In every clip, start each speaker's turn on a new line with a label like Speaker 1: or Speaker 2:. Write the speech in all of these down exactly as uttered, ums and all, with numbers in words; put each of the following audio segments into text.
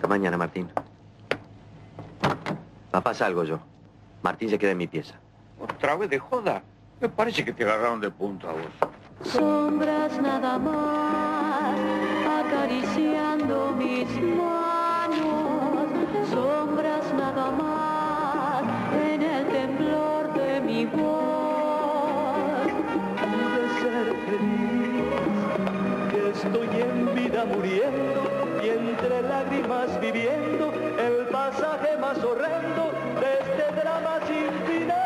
Speaker 1: Hasta mañana, Martín. Papá, salgo yo. Martín se queda en mi pieza.
Speaker 2: ¿Otra vez de joda? Me parece que te agarraron de punta a vos.
Speaker 3: Sombras nada más, acariciando mis manos. Sombras nada más, en el temblor de mi voz.
Speaker 4: Pude ser feliz, que estoy en vida muriendo y entre lágrimas viviendo el pasaje más horrendo de este drama sin final.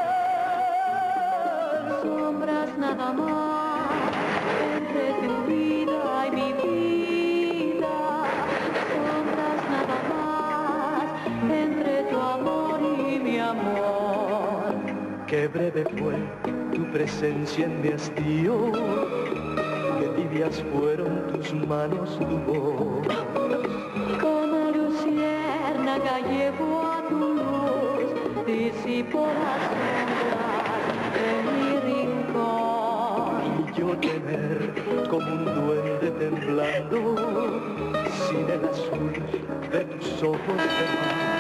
Speaker 3: Sombras nada más, entre tu vida y mi vida. Sombras nada más, entre tu amor y mi amor.
Speaker 4: Qué breve fue tu presencia en mi hastío, qué tibias fueron tus manos, tu voz.
Speaker 3: Como luciérnaga llevo a tu luz, disipo las sombras de mi rincón.
Speaker 4: Y yo temer como un duende temblando, sin el azul de tus ojos de mar.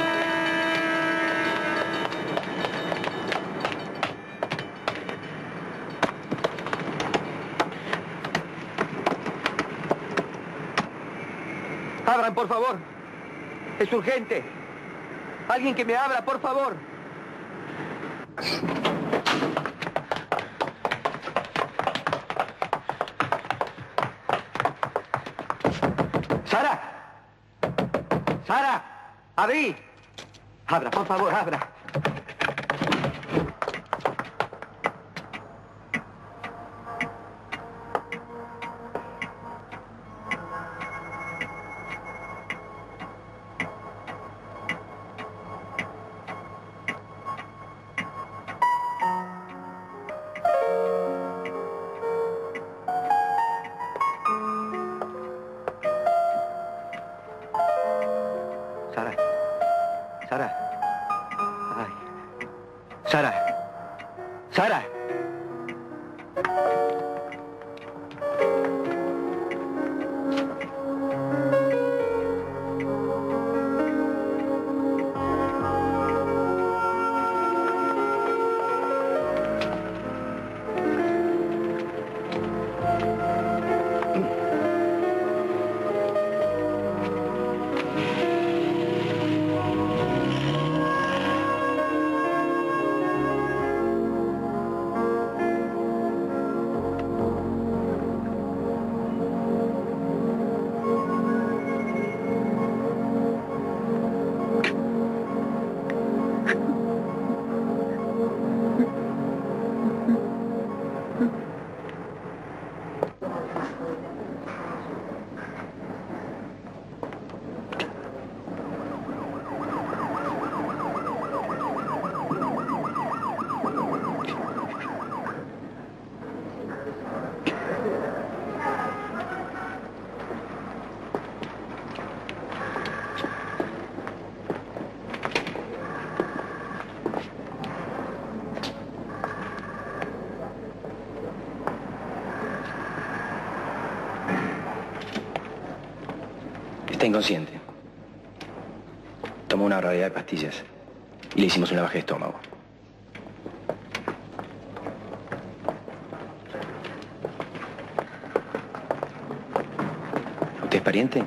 Speaker 1: ¡Abran, por favor! ¡Es urgente! ¡Alguien que me abra, por favor! ¡Sara! ¡Sara! ¡Abrí! ¡Abra, por favor, abra! Sara. Sara. Ay. Sara. Sara.
Speaker 5: Está inconsciente. Tomó una barbaridad de pastillas y le hicimos un lavaje de estómago. ¿Usted es pariente?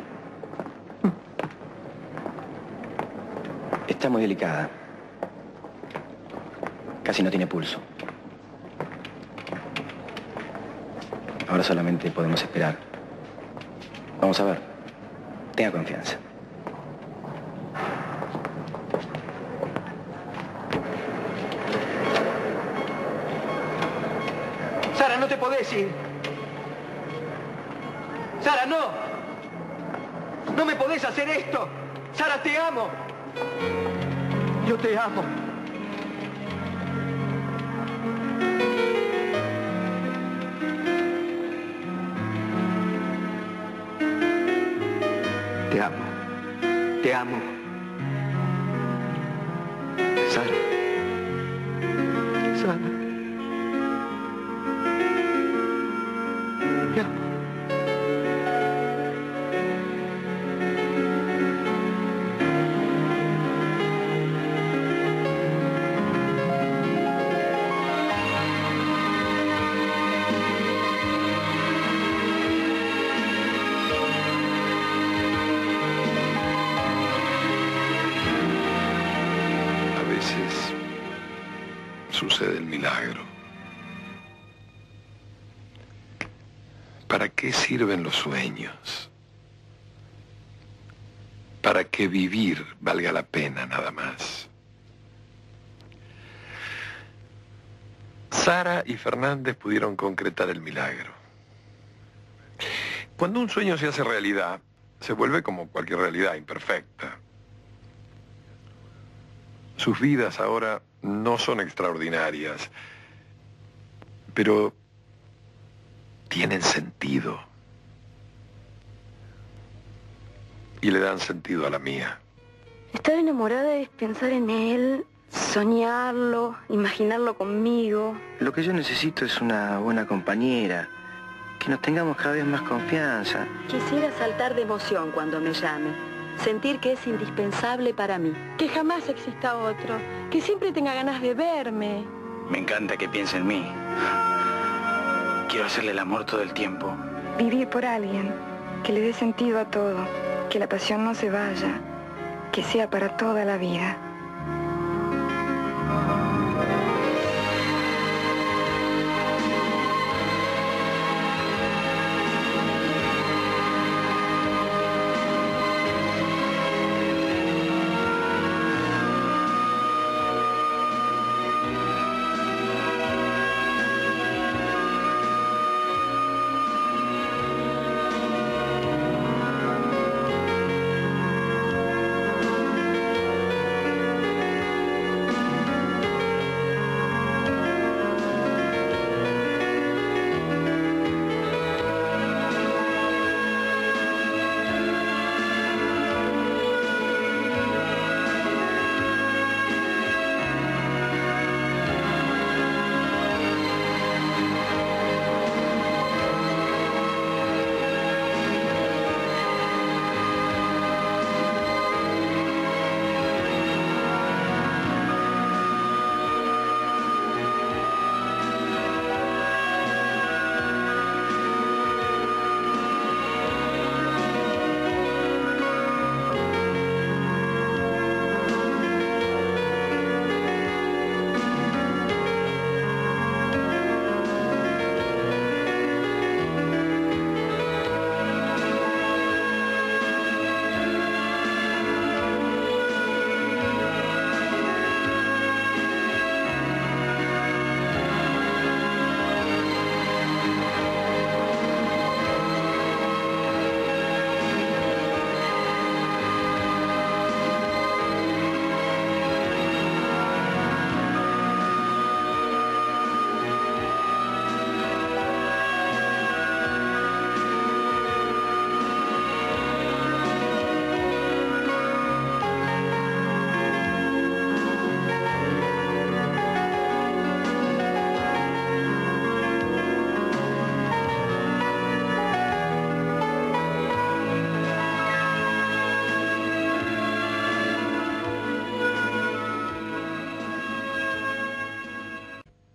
Speaker 5: Está muy delicada. Casi no tiene pulso. Ahora solamente podemos esperar. Vamos a ver. Tenga confianza.
Speaker 1: Sara, no te podés ir. Sara, no. No me podés hacer esto. Sara, te amo. Yo te amo. Te amo. Te amo. Sara. Sara. Te amo.
Speaker 6: milagro. ¿Para qué sirven los sueños? Para que vivir valga la pena nada más. Sara y Fernández pudieron concretar el milagro. Cuando un sueño se hace realidad, se vuelve como cualquier realidad, imperfecta. Sus vidas ahora no son extraordinarias, pero tienen sentido. Y le dan sentido a la mía.
Speaker 7: Estar enamorada es pensar en él, soñarlo, imaginarlo conmigo.
Speaker 5: Lo que yo necesito es una buena compañera, que nos tengamos cada vez más confianza.
Speaker 7: Quisiera saltar de emoción cuando me llame, sentir que es indispensable para mí.
Speaker 8: Que jamás exista otro, que siempre tenga ganas de verme.
Speaker 5: Me encanta que piense en mí. Quiero hacerle el amor todo el tiempo.
Speaker 9: Vivir por alguien, que le dé sentido a todo, que la pasión no se vaya, que sea para toda la vida.